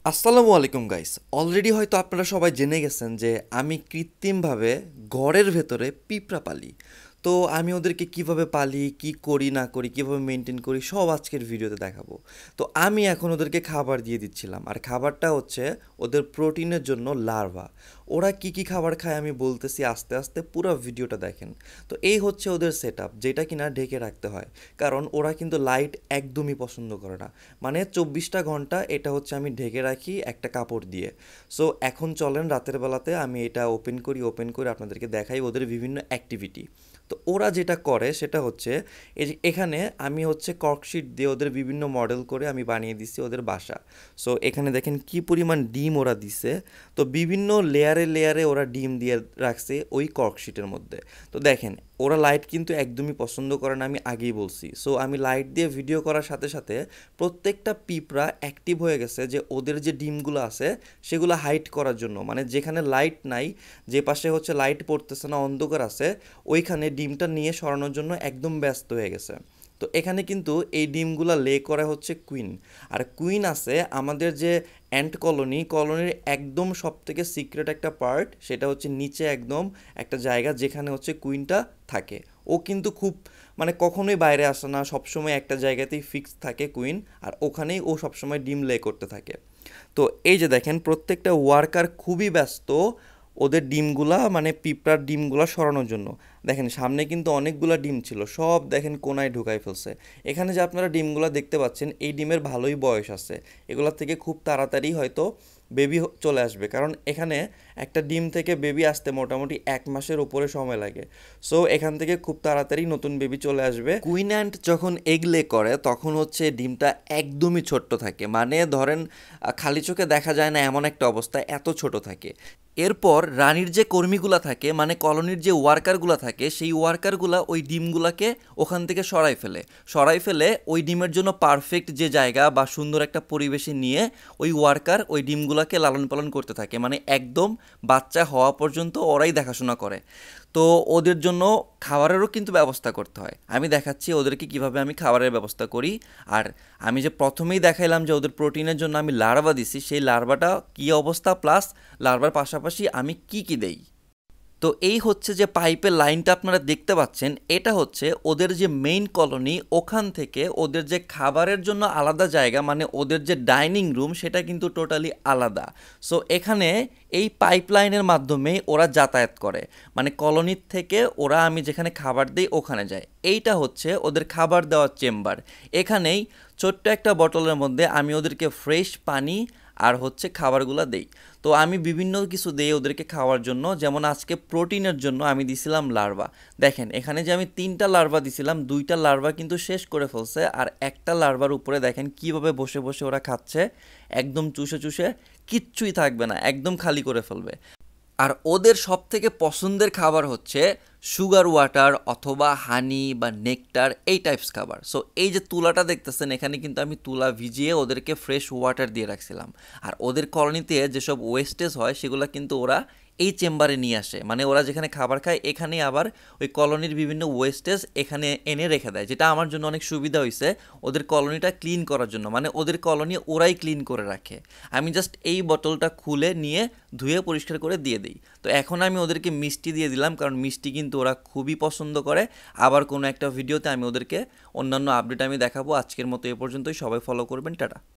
আসসালামু আলাইকুম guys. Already হয়তো আপনারা সবাই জেনে গেছেন যে আমি কৃত্রিমভাবে ঘরের ভেতরে পিঁপড়া পালি। তো আমি ওদেরকে কিভাবে পালি, কি করি না করি, কিভাবে মেনটেন করি সব আজকের ভিডিওতে দেখাবো। তো আমি এখন ওদেরকে খাবার দিয়ে দিচ্ছিলাম, আর খাবারটা হচ্ছে ওদের প্রোটিনের জন্য লার্ভা। ওরা কি কি খাবার খায় আমি বলতেছি, আস্তে আস্তে পুরো ভিডিওটা দেখেন। তো এই হচ্ছে ওদের সেট আপ, যেটা কিনা ঢেকে রাখতে হয়, কারণ ওরা কিন্তু লাইট একদমই পছন্দ করে না। মানে 24টা ঘন্টা এটা হচ্ছে আমি ঢেকে রাখি একটা কাপড় দিয়ে। সো এখন চলেন রাতের বেলাতে আমি এটা ওপেন করে আপনাদেরকে দেখাই ওদের বিভিন্ন অ্যাক্টিভিটি। তো ওরা যেটা করে সেটা হচ্ছে, এই যে এখানে আমি হচ্ছে কর্কশিট দিয়ে ওদের বিভিন্ন মডেল করে আমি বানিয়ে দিছি ওদের বাসা। সো এখানে দেখেন কি পরিমাণ ডিম ওরা দিছে। তো বিভিন্ন লেয়ারে লেয়ারে ওরা ডিম দিয়ে রাখছে ওই কর্কশিটের মধ্যে। তো দেখেন ওরা লাইট কিন্তু একদমই পছন্দ করে না, আমি আগেই বলছি। সো আমি লাইট দিয়ে ভিডিও করার সাথে সাথে প্রত্যেকটা পিঁপড়া অ্যাক্টিভ হয়ে গেছে যে ওদের যে ডিমগুলো আছে সেগুলো হাইড করার জন্য, মানে যেখানে লাইট নাই, যে পাশে হচ্ছে লাইট পড়তেছে না, অন্ধকার আছে, ওইখানে ডিমটা নিয়ে সরানোর জন্য একদম ব্যস্ত হয়ে গেছে। তো এখানে কিন্তু এই ডিমগুলা লে করা হচ্ছে কুইন। আর কুইন আছে আমাদের যে অ্যান্ট কলোনির একদম সব থেকে সিক্রেট একটা পার্ট, সেটা হচ্ছে নিচে একদম একটা জায়গা যেখানে হচ্ছে কুইনটা থাকে। ও কিন্তু খুব, মানে কখনোই বাইরে আসে না, সবসময় একটা জায়গাতেই ফিক্স থাকে কুইন। আর ওখানেই ও সবসময় ডিম লে করতে থাকে। তো এই যে দেখেন প্রত্যেকটা ওয়ার্কার খুবই ব্যস্ত ওদের ডিমগুলা, মানে পিঁপড়ার ডিমগুলা সরানোর জন্য। দেখেন সামনে কিন্তু অনেকগুলা ডিম ছিল, সব দেখেন কোনায় ঢুকাই ফেলছে। এখানে যে আপনারা ডিমগুলা দেখতে পাচ্ছেন, এই ডিমের ভালোই বয়স আছে, এগুলা থেকে খুব তাড়াতাড়ি হয়তো বেবি চলে আসবে, কারণ এখানে একটা ডিম থেকে বেবি আসতে মোটামুটি 1 মাসের উপরে সময় লাগে। সো এখান থেকে খুব তাড়াতাড়ি নতুন বেবি চলে আসবে। কুইন অ্যান্ট যখন এগ লে করে তখন হচ্ছে ডিমটা একদমই ছোট্ট থাকে, মানে ধরেন খালি চোখে দেখা যায় না এমন একটা অবস্থা, এত ছোট থাকে। এরপর রানীর যে কর্মীগুলা থাকে, মানে কলোনির যে ওয়ার্কারগুলা থাকে, সেই ওয়ার্কারগুলা ওই ডিমগুলাকে ওখান থেকে সরাই ফেলে ওই ডিমের জন্য পারফেক্ট যে জায়গা বা সুন্দর একটা পরিবেশে নিয়ে ওই ওয়ার্কার ওই ডিমগুলাকে লালন পালন করতে থাকে, মানে একদম বাচ্চা হওয়া পর্যন্ত ওরাই দেখাশোনা করে। তো ওদের জন্য খাবারেরও কিন্তু ব্যবস্থা করতে হয়। আমি দেখাচ্ছি ওদেরকে কিভাবে আমি খাবারের ব্যবস্থা করি। আর আমি যে প্রথমেই দেখাইলাম যে ওদের প্রোটিনের জন্য আমি লার্ভা দিছি, সেই লার্ভাটা কী অবস্থা, প্লাস লার্ভার পাশাপাশি আমি কি কি দেই। তো এই হচ্ছে যে পাইপের লাইনটা আপনারা দেখতে পাচ্ছেন, এটা হচ্ছে ওদের যে মেইন কলোনি, ওখান থেকে ওদের যে খাবারের জন্য আলাদা জায়গা, মানে ওদের যে ডাইনিং রুম, সেটা কিন্তু টোটালি আলাদা। সো এখানে এই পাইপ লাইনের মাধ্যমে ওরা যাতায়াত করে, মানে কলোনির থেকে ওরা আমি যেখানে খাবার দিই ওখানে যায়। এইটা হচ্ছে ওদের খাবার দেওয়ার চেম্বার। এখানেই ছোট্ট একটা বটলের মধ্যে আমি ওদেরকে ফ্রেশ পানি আর হচ্ছে খাবারগুলো দেই। তো আমি বিভিন্ন কিছু দেই ওদেরকে খাওয়ার জন্য, যেমন আজকে প্রোটিনের জন্য আমি দিছিলাম লার্ভা। দেখেন এখানে যে আমি 3টা লার্ভা দিছিলাম, 2টা লার্ভা কিন্তু শেষ করে ফেলছে, আর একটা লার্ভার উপরে দেখেন কিভাবে বসে বসে ওরা খাচ্ছে, একদম চুষে চুষে, কিচ্ছুই থাকবে না, একদম খালি করে ফেলবে। আর ওদের সবথেকে পছন্দের খাবার হচ্ছে সুগার ওয়াটার অথবা হানি বা নেকটার, এই টাইপস খাবার। সো এই যে তুলাটা দেখতেছেন, এখানে কিন্তু আমি তুলা ভিজিয়ে ওদেরকে ফ্রেশ ওয়াটার দিয়ে রাখছিলাম। আর ওদের কলোনিতে যেসব ওয়েস্টেজ হয় সেগুলো কিন্তু ওরা এই চেম্বারে নিয়ে আসে, মানে ওরা যেখানে খাবার খায় এখানেই আবার ওই কলোনির বিভিন্ন ওয়েস্টেজ এখানে এনে রেখে দেয়, যেটা আমার জন্য অনেক সুবিধা হয়েছে ওদের কলোনিটা ক্লিন করার জন্য, মানে ওদের কলোনি ওরাই ক্লিন করে রাখে। আমি জাস্ট এই বোতলটা খুলে নিয়ে ধুয়ে পরিষ্কার করে দিয়ে দিই। তো এখন আমি ওদেরকে মিষ্টি দিয়ে দিলাম, কারণ মিষ্টি কিন্তু ওরা খুবই পছন্দ করে। আবার কোনো একটা ভিডিওতে আমি ওদেরকে অন্যান্য আপডেট আমি দেখাবো। আজকের মতো এ পর্যন্তই, সবাই ফলো করবেন, টাটা।